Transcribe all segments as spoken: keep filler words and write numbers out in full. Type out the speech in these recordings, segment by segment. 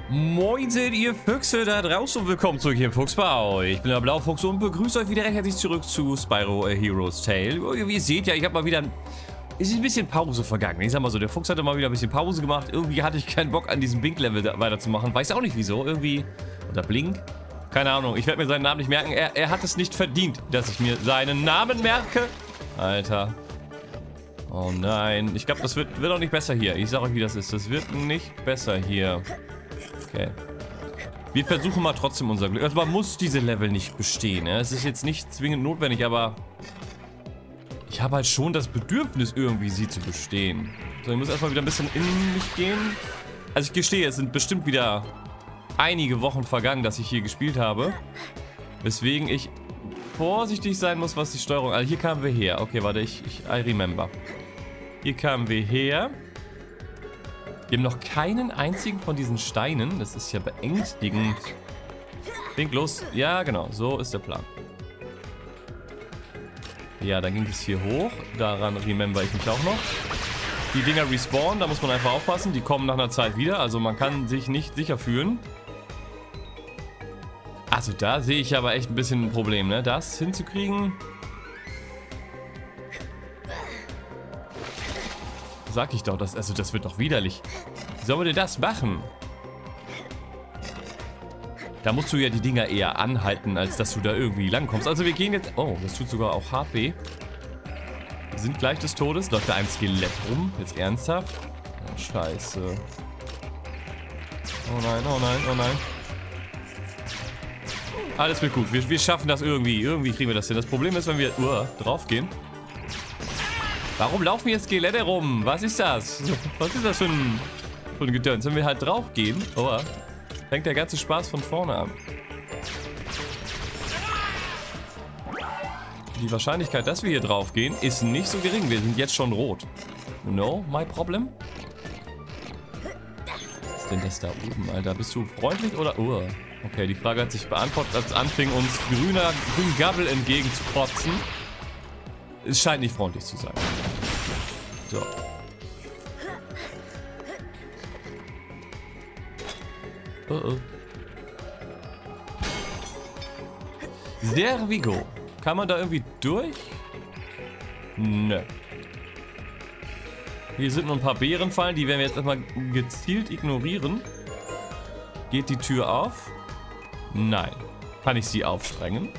Moinsen, ihr Füchse da draußen und willkommen zurück hier im Fuchsbau. Ich bin der Blaufuchs und begrüße euch wieder recht herzlich zurück zu Spyro A Hero's Tale. Wie ihr seht ja, ich habe mal wieder... Es ist ein bisschen Pause vergangen. Ich sag mal so, der Fuchs hatte mal wieder ein bisschen Pause gemacht. Irgendwie hatte ich keinen Bock an diesem Blink-Level weiterzumachen. Weiß auch nicht wieso. Irgendwie... Oder Blink? Keine Ahnung. Ich werde mir seinen Namen nicht merken. Er, er hat es nicht verdient, dass ich mir seinen Namen merke. Alter. Oh nein. Ich glaube, das wird, wird auch nicht besser hier. Ich sag euch, wie das ist. Das wird nicht besser hier. Okay. Wir versuchen mal trotzdem unser Glück. Also man muss diese Level nicht bestehen. Ne? Es ist jetzt nicht zwingend notwendig, aber ich habe halt schon das Bedürfnis, irgendwie sie zu bestehen. So, ich muss erstmal wieder ein bisschen in mich gehen. Also ich gestehe, es sind bestimmt wieder einige Wochen vergangen, dass ich hier gespielt habe. Weswegen ich vorsichtig sein muss, was die Steuerung... Also hier kamen wir her. Okay, warte, ich, ich I remember. Hier kamen wir her. Wir haben noch keinen einzigen von diesen Steinen. Das ist ja beängstigend. Denk los. Ja, genau. So ist der Plan. Ja, dann ging es hier hoch. Daran remember ich mich auch noch. Die Dinger respawnen. Da muss man einfach aufpassen. Die kommen nach einer Zeit wieder. Also man kann sich nicht sicher fühlen. Also da sehe ich aber echt ein bisschen ein Problem, ne? Das hinzukriegen... Sag ich doch, das, also das wird doch widerlich. Wie soll man denn das machen? Da musst du ja die Dinger eher anhalten, als dass du da irgendwie langkommst. Also wir gehen jetzt... Oh, das tut sogar auch hart weh. Wir sind gleich des Todes. Läuft da ein Skelett rum? Jetzt ernsthaft? Oh, scheiße. Oh nein, oh nein, oh nein. Alles wird gut. Wir, wir schaffen das irgendwie. Irgendwie kriegen wir das hin. Das Problem ist, wenn wir uh, drauf gehen. Warum laufen hier Skelette rum? Was ist das? Was ist das für ein, für ein Gedöns? Wenn wir halt drauf gehen, oh, fängt der ganze Spaß von vorne an. Die Wahrscheinlichkeit, dass wir hier drauf gehen, ist nicht so gering. Wir sind jetzt schon rot. No, my problem? Was ist denn das da oben, Alter? Bist du freundlich oder... Oh, okay, die Frage hat sich beantwortet, als anfing uns grüner Grüngabbel entgegenzukotzen. Es scheint nicht freundlich zu sein. So. Oh oh. There we go. Kann man da irgendwie durch? Nö. Hier sind nur ein paar Beerenfallen, die werden wir jetzt erstmal gezielt ignorieren. Geht die Tür auf? Nein. Kann ich sie aufsprengen?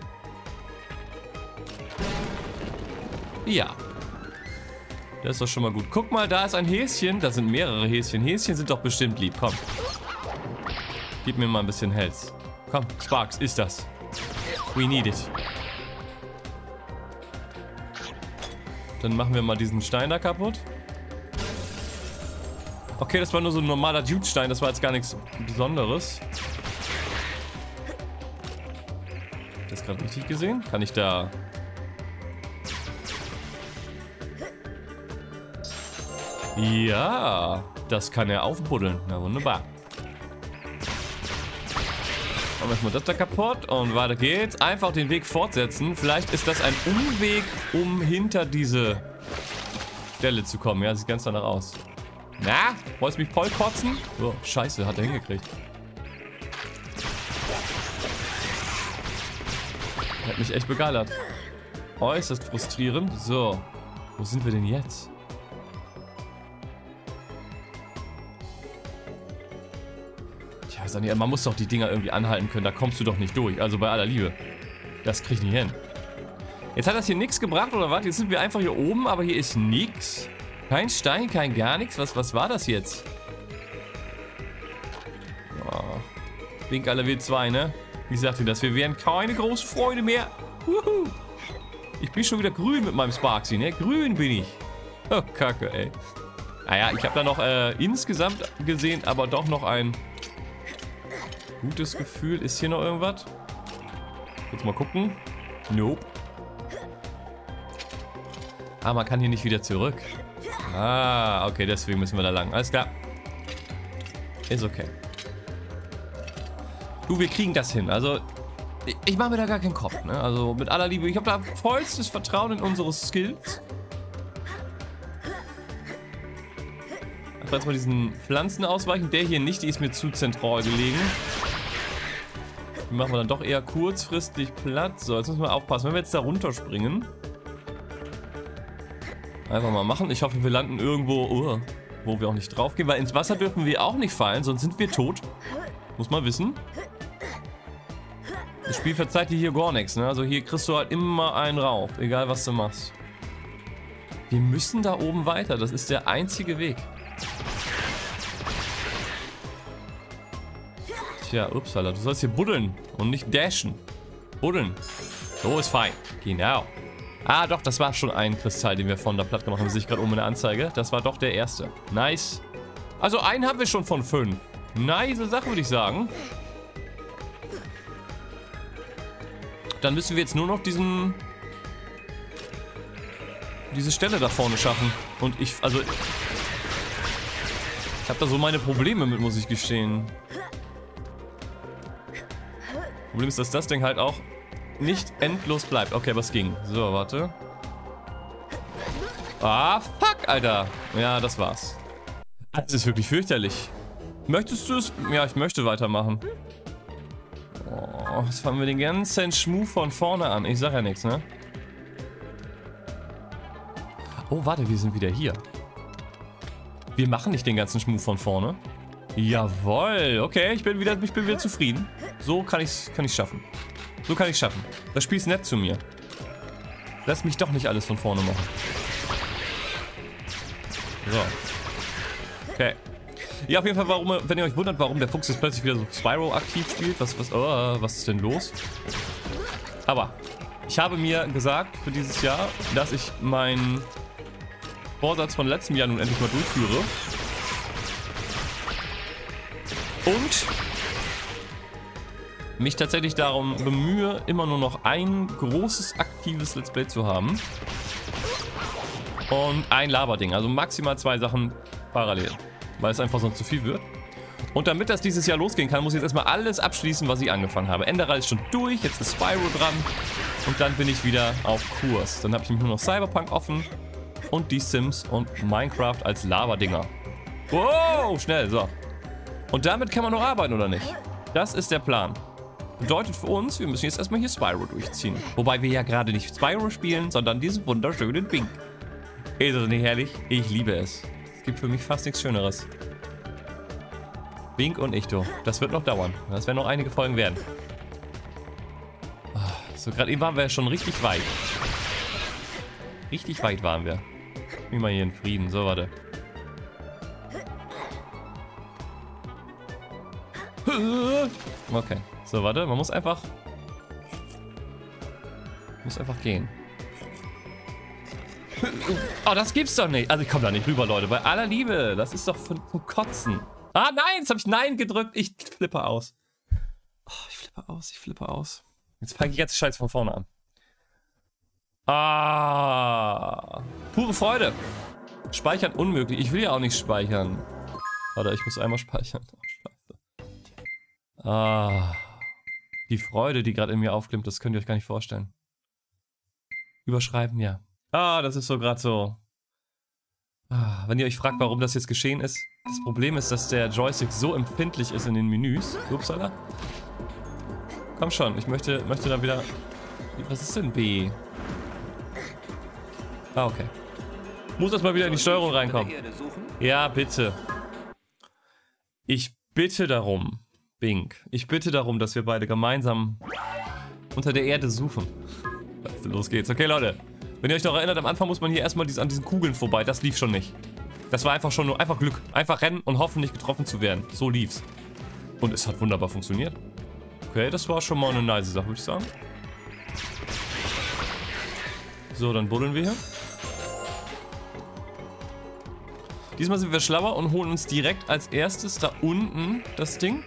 Ja. Das ist doch schon mal gut. Guck mal, da ist ein Häschen. Da sind mehrere Häschen. Häschen sind doch bestimmt lieb. Komm. Gib mir mal ein bisschen Health. Komm, Sparks, ist das. We need it. Dann machen wir mal diesen Stein da kaputt. Okay, das war nur so ein normaler Dude-Stein. Das war jetzt gar nichts Besonderes. Hab ich das gerade richtig gesehen? Kann ich da... Ja, das kann er aufbuddeln. Na wunderbar. Machen wir erstmal das da kaputt und weiter geht's. Einfach den Weg fortsetzen. Vielleicht ist das ein Umweg, um hinter diese Stelle zu kommen. Ja, sieht ganz danach aus. Na, wolltest du mich voll kotzen? Oh, scheiße, hat er hingekriegt. Hat mich echt begeilert. Äußerst frustrierend. So, wo sind wir denn jetzt? Man muss doch die Dinger irgendwie anhalten können, da kommst du doch nicht durch, also bei aller Liebe. Das krieg ich nicht hin. Jetzt hat das hier nichts gebracht, oder was? Jetzt sind wir einfach hier oben, aber hier ist nichts. Kein Stein, kein gar nichts. Was, was war das jetzt? Oh. Blink alle W zwei, ne? Wie sagt ihr das? Wir wären keine große Freude mehr. Wuhu. Ich bin schon wieder grün mit meinem Sparksy, ne? Grün bin ich. Oh, Kacke, ey. Naja, ich habe da noch äh, insgesamt gesehen, aber doch noch ein... gutes Gefühl. Ist hier noch irgendwas? Jetzt mal gucken. Nope. Ah, man kann hier nicht wieder zurück. Ah, okay, deswegen müssen wir da lang. Alles klar. Ist okay. Du, wir kriegen das hin. Also, ich, ich mache mir da gar keinen Kopf, ne? Also, mit aller Liebe. Ich habe da vollstes Vertrauen in unsere Skills. einfach jetzt mal diesen Pflanzen ausweichen. Der hier nicht, die ist mir zu zentral gelegen. Die machen wir dann doch eher kurzfristig platt. So, jetzt müssen wir aufpassen, wenn wir jetzt da runterspringen. Einfach mal machen. Ich hoffe, wir landen irgendwo, oh, wo wir auch nicht drauf gehen, weil ins Wasser dürfen wir auch nicht fallen, sonst sind wir tot. Muss man wissen. Das Spiel verzeiht dir hier gar nichts, ne? Also hier kriegst du halt immer einen rauf, egal was du machst. Wir müssen da oben weiter, das ist der einzige Weg. Tja, upsala, du sollst hier buddeln und nicht dashen. Buddeln. So ist fein. Genau. Ah, doch, das war schon ein Kristall, den wir von der Platte gemacht haben. Das sehe ich gerade oben in der Anzeige. Das war doch der erste. Nice. Also einen haben wir schon von fünf. Nice Sache, würde ich sagen. Dann müssen wir jetzt nur noch diesen... diese Stelle da vorne schaffen. Und ich, also... ich habe da so meine Probleme mit, muss ich gestehen. Problem ist, dass das Ding halt auch nicht endlos bleibt. Okay, was ging? So, warte. Ah, fuck, Alter. Ja, das war's. Das ist wirklich fürchterlich. Möchtest du es? Ja, ich möchte weitermachen. Oh, jetzt fangen wir den ganzen Schmuh von vorne an. Ich sag ja nichts, ne? Oh, warte, wir sind wieder hier. Wir machen nicht den ganzen Schmuh von vorne. Jawohl, okay, ich bin wieder, ich bin wieder zufrieden. So kann ich's, kann ich's schaffen. So kann ich's schaffen. Das Spiel ist nett zu mir. Lass mich doch nicht alles von vorne machen. So. Okay. Ja, auf jeden Fall, warum, wenn ihr euch wundert, warum der Fuchs jetzt plötzlich wieder so Spyro aktiv spielt. Was, was, oh, was ist denn los? Aber ich habe mir gesagt für dieses Jahr, dass ich meinen Vorsatz von letztem Jahr nun endlich mal durchführe. Und mich tatsächlich darum bemühe, immer nur noch ein großes aktives Let's Play zu haben. Und ein Laberding, also maximal zwei Sachen parallel, weil es einfach sonst zu viel wird. Und damit das dieses Jahr losgehen kann, muss ich jetzt erstmal alles abschließen, was ich angefangen habe. Enderal ist schon durch, jetzt ist Spyro dran und dann bin ich wieder auf Kurs. Dann habe ich nur noch Cyberpunk offen und die Sims und Minecraft als Laberdinger. Wow, schnell, so. Und damit kann man noch arbeiten, oder nicht? Das ist der Plan. Bedeutet für uns, wir müssen jetzt erstmal hier Spyro durchziehen. Wobei wir ja gerade nicht Spyro spielen, sondern diesen wunderschönen Bink. Ist das nicht herrlich? Ich liebe es. Es gibt für mich fast nichts Schöneres. Bink und ich, du. Das wird noch dauern. Das werden noch einige Folgen werden. So, gerade eben waren wir ja schon richtig weit. Richtig weit waren wir. Wie mal hier in Frieden. So, warte. Okay. So, warte. Man muss einfach... muss einfach gehen. Oh, das gibt's doch nicht. Also ich komme da nicht rüber, Leute. Bei aller Liebe. Das ist doch von, von Kotzen. Ah, nein. Jetzt habe ich Nein gedrückt. Ich flippe aus. Oh, ich flippe aus. Ich flippe aus. Jetzt fange ich jetzt Scheiß von vorne an. Ah. Pure Freude. Speichern unmöglich. Ich will ja auch nicht speichern. Warte, ich muss einmal speichern. Oh, Scheiße. Ah. Die Freude, die gerade in mir aufklimmt, das könnt ihr euch gar nicht vorstellen. Überschreiben, ja. Ah, das ist so gerade so. Ah, wenn ihr euch fragt, warum das jetzt geschehen ist. Das Problem ist, dass der Joystick so empfindlich ist in den Menüs. Upsala. Komm schon, ich möchte, möchte da wieder... Was ist denn B? Ah, okay. Muss erstmal wieder in die Steuerung reinkommen. Ja, bitte. Ich bitte darum, Bink. Ich bitte darum, dass wir beide gemeinsam unter der Erde suchen. Also, los geht's. Okay, Leute. Wenn ihr euch noch erinnert, am Anfang muss man hier erstmal an diesen Kugeln vorbei. Das lief schon nicht. Das war einfach schon nur einfach Glück. Einfach rennen und hoffen, nicht getroffen zu werden. So lief's. Und es hat wunderbar funktioniert. Okay, das war schon mal eine nice Sache, würde ich sagen. So, dann buddeln wir hier. Diesmal sind wir schlauer und holen uns direkt als erstes da unten das Ding.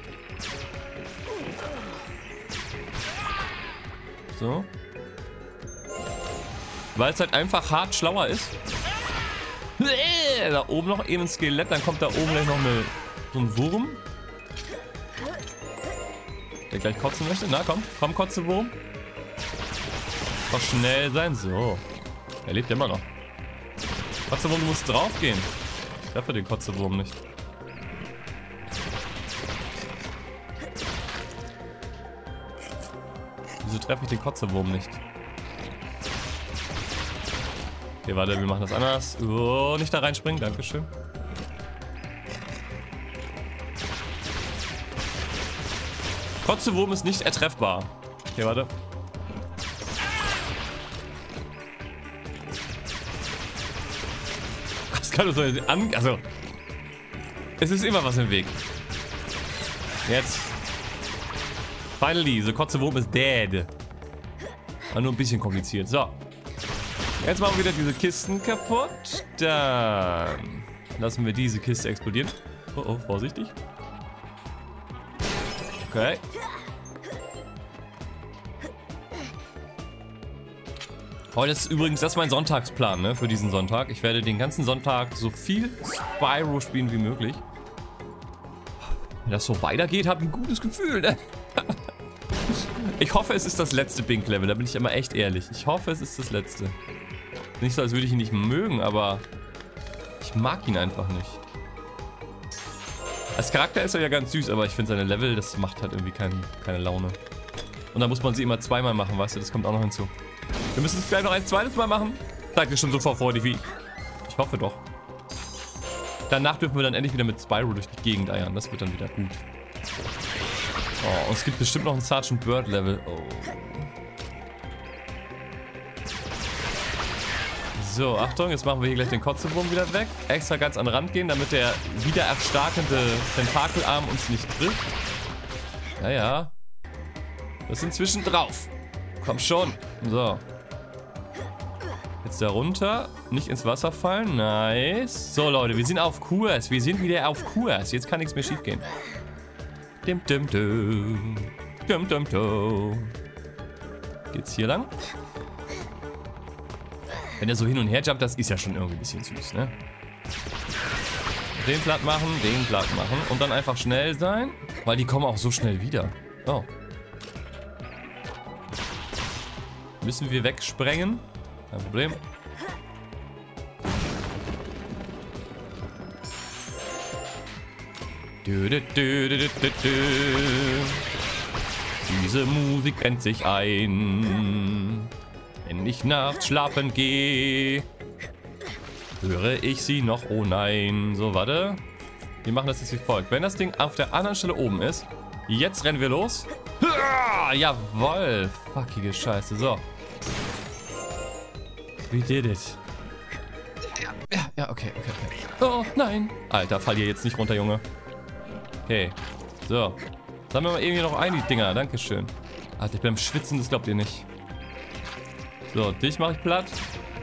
So. Weil es halt einfach hart schlauer ist. Da oben noch eben ein Skelett, dann kommt da oben gleich noch eine, so ein Wurm. Der gleich kotzen möchte. Na komm, komm Kotzewurm. Doch schnell sein. So. Er lebt immer noch. Kotzewurm, du musst drauf gehen. treffe den Kotzewurm nicht. Wieso treffe ich den Kotzewurm nicht? Okay, warte, wir machen das anders. Oh, nicht da reinspringen, dankeschön. Kotzewurm ist nicht ertreffbar. Okay, warte. Das kann doch so an... Also... Es ist immer was im Weg. Jetzt. Finally, the Kotzewurm ist dead. War nur ein bisschen kompliziert. So. Jetzt machen wir wieder diese Kisten kaputt. Dann lassen wir diese Kiste explodieren. Oh, oh, vorsichtig. Okay. Heute ist übrigens, das ist mein Sonntagsplan, ne, für diesen Sonntag. Ich werde den ganzen Sonntag so viel Spyro spielen wie möglich. Wenn das so weitergeht, habe ich ein gutes Gefühl, ne? Ich hoffe, es ist das letzte Bink-Level, da bin ich immer echt ehrlich. Ich hoffe, es ist das letzte. Nicht so, als würde ich ihn nicht mögen, aber ich mag ihn einfach nicht. Als Charakter ist er ja ganz süß, aber ich finde seine Level, das macht halt irgendwie kein, keine Laune. Und da muss man sie immer zweimal machen, weißt du, das kommt auch noch hinzu. Wir müssen es gleich noch ein zweites Mal machen. Seid ihr schon so vorfreudig wie ich? Ich hoffe doch. Danach dürfen wir dann endlich wieder mit Spyro durch die Gegend eiern. Das wird dann wieder gut. Oh, und es gibt bestimmt noch ein Sergeant Bird Level. Oh. So, Achtung, jetzt machen wir hier gleich den Kotzewurm wieder weg. Extra ganz an den Rand gehen, damit der wieder erstarkende Tentakelarm uns nicht trifft. Ja, ja. Das ist inzwischen drauf. Komm schon. So. Jetzt da runter. Nicht ins Wasser fallen. Nice. So, Leute, wir sind auf Kurs. Wir sind wieder auf Kurs. Jetzt kann nichts mehr schief gehen. Dim, dim, dim. Dim, dim, dim. Geht's hier lang? Wenn er so hin und her jumpt, das ist ja schon irgendwie ein bisschen süß, ne? Den platt machen, den platt machen und dann einfach schnell sein, weil die kommen auch so schnell wieder. Oh. Müssen wir wegsprengen? Kein Problem. Du, du, du, du, du, du. Diese Musik brennt sich ein. Wenn ich nachts schlafen gehe, höre ich sie noch. Oh nein. So, warte. Wir machen das jetzt wie folgt. Wenn das Ding auf der anderen Stelle oben ist, jetzt rennen wir los. Hurra! Jawoll. Fuckige Scheiße. So. We did it. Ja, ja, okay, okay, okay. Oh, nein. Alter, fall hier jetzt nicht runter, Junge. Okay. So. Sammeln wir mal irgendwie noch ein, die Dinger. Dankeschön. Alter, ich bin am Schwitzen, das glaubt ihr nicht. So, dich mache ich platt.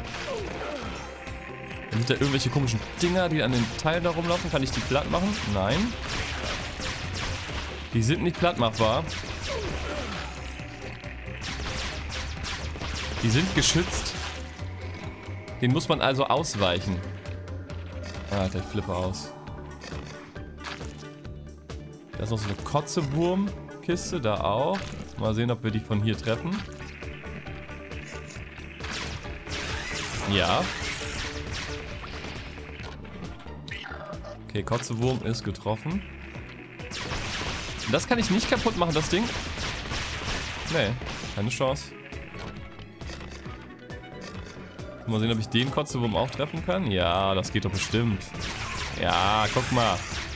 Dann sind da irgendwelche komischen Dinger, die an den Teilen da rumlaufen. Kann ich die platt machen? Nein. Die sind nicht platt machbar. Die sind geschützt. Den muss man also ausweichen. Alter, ich flippe aus. Da ist noch so eine Kotzewurm-Kiste, da auch. Mal sehen, ob wir die von hier treffen. Ja. Okay, Kotzewurm ist getroffen. Das kann ich nicht kaputt machen, das Ding. Nee, keine Chance. Mal sehen, ob ich den Kotzewurm auch treffen kann. Ja, das geht doch bestimmt. Ja, guck mal.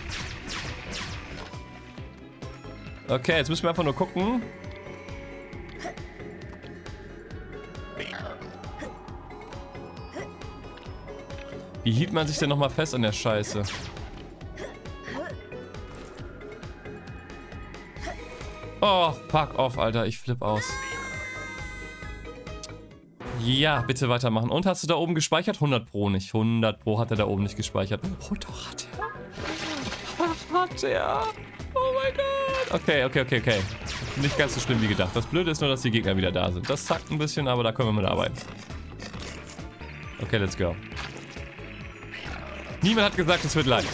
Okay, jetzt müssen wir einfach nur gucken. Wie hielt man sich denn nochmal fest an der Scheiße? Oh, fuck off, Alter. Ich flipp aus. Ja, bitte weitermachen. Und hast du da oben gespeichert? hundert Pro nicht. hundert Pro hat er da oben nicht gespeichert. Oh, doch, hat er. Ach, hat er. Oh mein Gott. Okay, okay, okay, okay. Nicht ganz so schlimm wie gedacht. Das Blöde ist nur, dass die Gegner wieder da sind. Das zackt ein bisschen, aber da können wir mit arbeiten. Okay, let's go. Niemand hat gesagt, es wird leicht.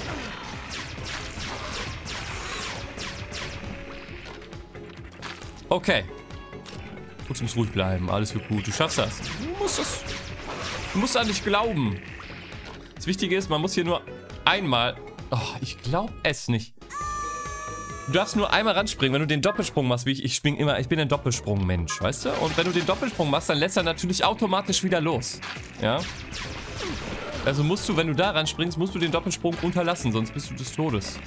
Okay. Fuchs muss ruhig bleiben. Alles wird gut. Du schaffst das. Du musst das. Du musst an dich glauben. Das Wichtige ist, man muss hier nur einmal... Oh, ich glaube es nicht. Du darfst nur einmal ranspringen, wenn du den Doppelsprung machst, wie ich. Ich spring immer, ich bin ein Doppelsprung-Mensch, weißt du? Und wenn du den Doppelsprung machst, dann lässt er natürlich automatisch wieder los. Ja? Also musst du, wenn du da ranspringst, musst du den Doppelsprung unterlassen, sonst bist du des Todes.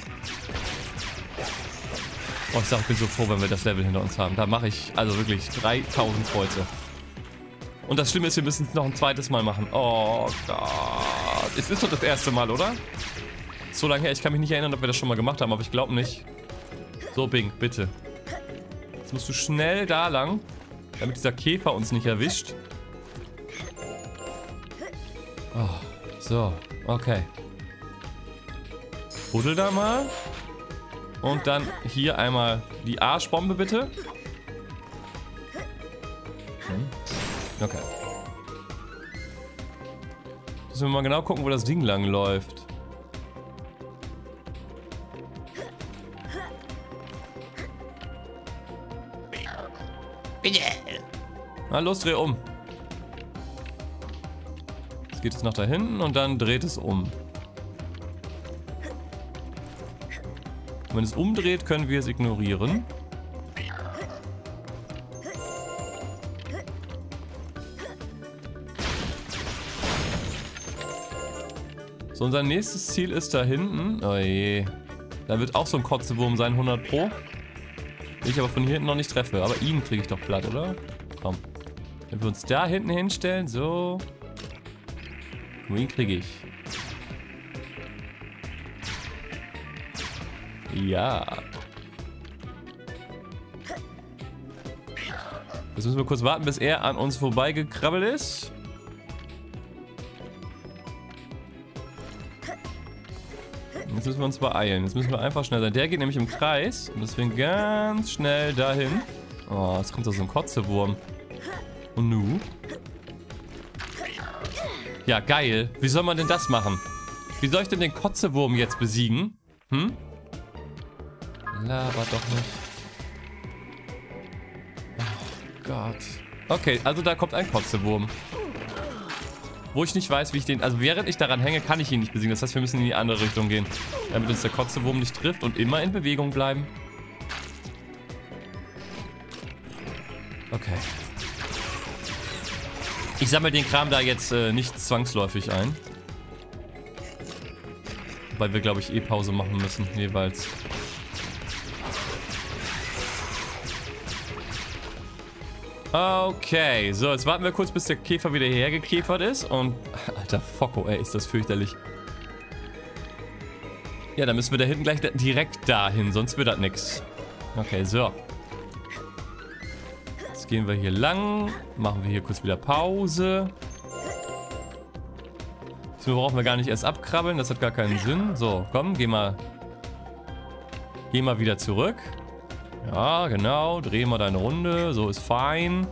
Oh, ich sag, ich bin so froh, wenn wir das Level hinter uns haben. Da mache ich also wirklich dreitausend Kreuze. Und das Schlimme ist, wir müssen es noch ein zweites Mal machen. Oh Gott. Es ist doch das erste Mal, oder? So lange her, ich kann mich nicht erinnern, ob wir das schon mal gemacht haben, aber ich glaube nicht. So, Bing, bitte. Jetzt musst du schnell da lang, damit dieser Käfer uns nicht erwischt. Oh, so, okay. Buddel da mal. Und dann hier einmal die Arschbombe, bitte. Hm. Okay. Müssen wir mal genau gucken, wo das Ding lang läuft. Na los, dreh um. Jetzt geht es nach da hinten und dann dreht es um. Und wenn es umdreht, können wir es ignorieren. So, unser nächstes Ziel ist da hinten. Oh je. Da wird auch so ein Kotzewurm sein, hundert Pro. Den ich aber von hier hinten noch nicht treffe. Aber ihn kriege ich doch platt, oder? Komm. Wenn wir uns da hinten hinstellen, so. Nur ihn kriege ich. Ja. Jetzt müssen wir kurz warten, bis er an uns vorbeigekrabbelt ist. Jetzt müssen wir uns beeilen. Jetzt müssen wir einfach schnell sein. Der geht nämlich im Kreis. Und deswegen ganz schnell dahin. Oh, jetzt kommt da so ein Kotzewurm. Und nu? Ja, geil. Wie soll man denn das machen? Wie soll ich denn den Kotzewurm jetzt besiegen? Hm? Laber doch nicht. Oh Gott. Okay, also da kommt ein Kotzewurm. Wo ich nicht weiß, wie ich den... Also während ich daran hänge, kann ich ihn nicht besiegen. Das heißt, wir müssen in die andere Richtung gehen. Damit uns der Kotzewurm nicht trifft und immer in Bewegung bleiben. Okay. Ich sammle den Kram da jetzt äh, nicht zwangsläufig ein. Weil wir, glaube ich, eh Pause machen müssen, jeweils. Okay, so, jetzt warten wir kurz, bis der Käfer wieder hierher gekäfert ist. Und, alter Focko, ey, ist das fürchterlich. Ja, dann müssen wir da hinten gleich direkt dahin, sonst wird das nix. Okay, so. Jetzt gehen wir hier lang, machen wir hier kurz wieder Pause. So brauchen wir gar nicht erst abkrabbeln, das hat gar keinen Sinn. So, komm, geh mal. Geh mal wieder zurück. Ja, genau. Dreh mal deine Runde. So ist fein.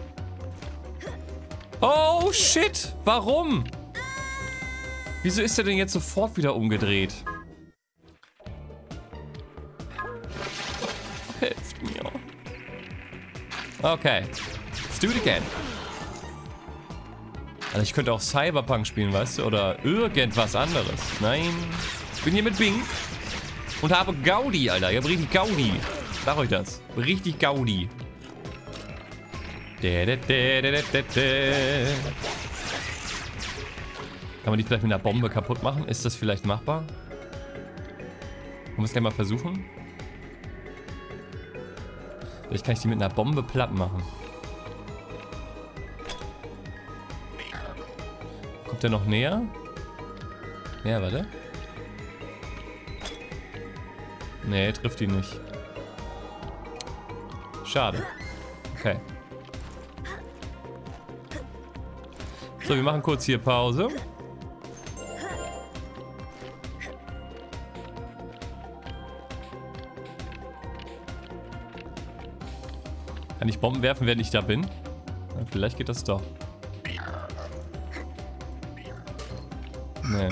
Oh, shit. Warum? Wieso ist er denn jetzt sofort wieder umgedreht? Hilft mir. Okay. Let's do it again. Also ich könnte auch Cyberpunk spielen, weißt du? Oder irgendwas anderes. Nein. Ich bin hier mit Bing. Und habe Gaudi, Alter. Ich habe richtig Gaudi. Sag euch das. Richtig Gaudi. Kann man die vielleicht mit einer Bombe kaputt machen? Ist das vielleicht machbar? Wollen wir es gleich mal versuchen? Vielleicht kann ich die mit einer Bombe platt machen. Kommt der noch näher? Ja, warte. Nee, trifft ihn nicht. Schade. Okay. So, wir machen kurz hier Pause. Kann ich Bomben werfen, während ich da bin? Ja, vielleicht geht das doch. Nee.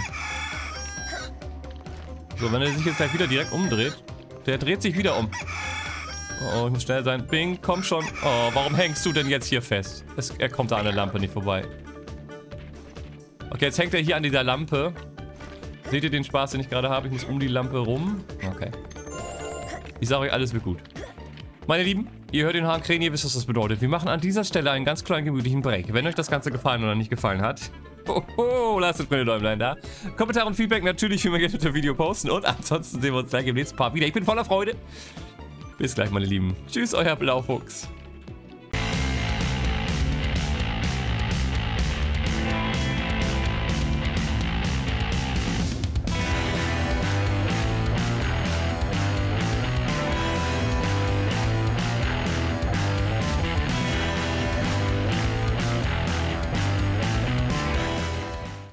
So, wenn er sich jetzt gleich wieder direkt umdreht. Der dreht sich wieder um. Oh, ich muss schnell sein. Bing, komm schon. Oh, warum hängst du denn jetzt hier fest? Es, er kommt da an der Lampe nicht vorbei. Okay, jetzt hängt er hier an dieser Lampe. Seht ihr den Spaß, den ich gerade habe? Ich muss um die Lampe rum. Okay. Ich sage euch, alles wird gut. Meine Lieben, ihr hört den Hahn krähen, ihr wisst, was das bedeutet. Wir machen an dieser Stelle einen ganz kleinen gemütlichen Break. Wenn euch das Ganze gefallen oder nicht gefallen hat, hoho, lasst mir eine Däumlein da. Kommentare und Feedback natürlich für mich unter dem Video posten. Und ansonsten sehen wir uns gleich im nächsten Part wieder. Ich bin voller Freude. Bis gleich, meine Lieben. Tschüss, euer Blaufuchs.